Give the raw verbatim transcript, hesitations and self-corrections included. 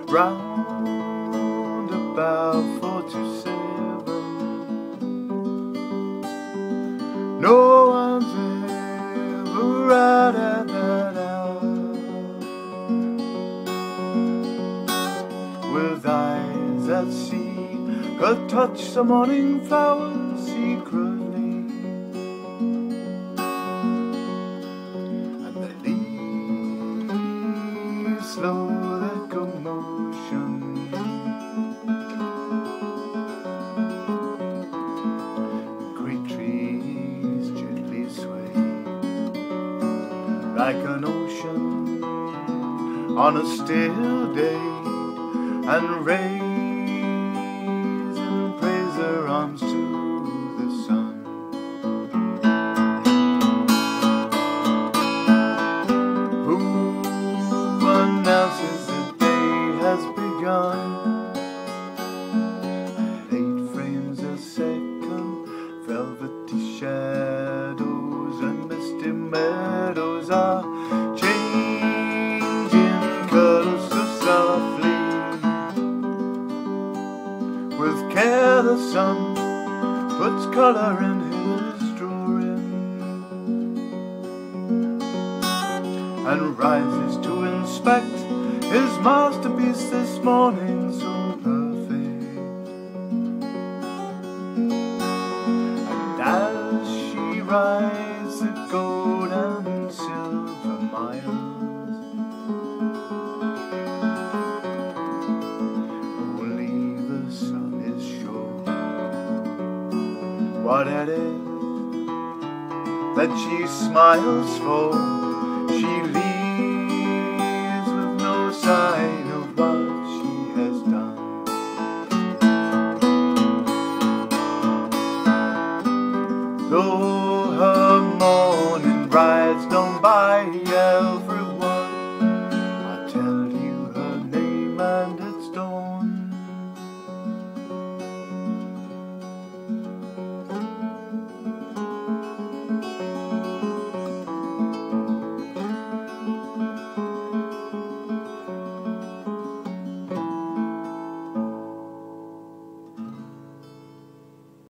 round about four to seven. No one's ever out at that hour, with eyes that see her touch the morning flowers secretly, and the leaves slow their commotion. Great trees gently sway like an ocean on a still day, and raise and praise their arms to the sun. Who announces the day has begun? Eight frames a second, velvety shadows and misty meadows are changing colors so softly. With care the sun puts color in his drawing, and rises to inspect his masterpiece this morning so perfect. And as she rides the gold and silver miles, only the sun is sure what it is that she smiles for. She leaves with no sign of what she has done. Though her morning rides don't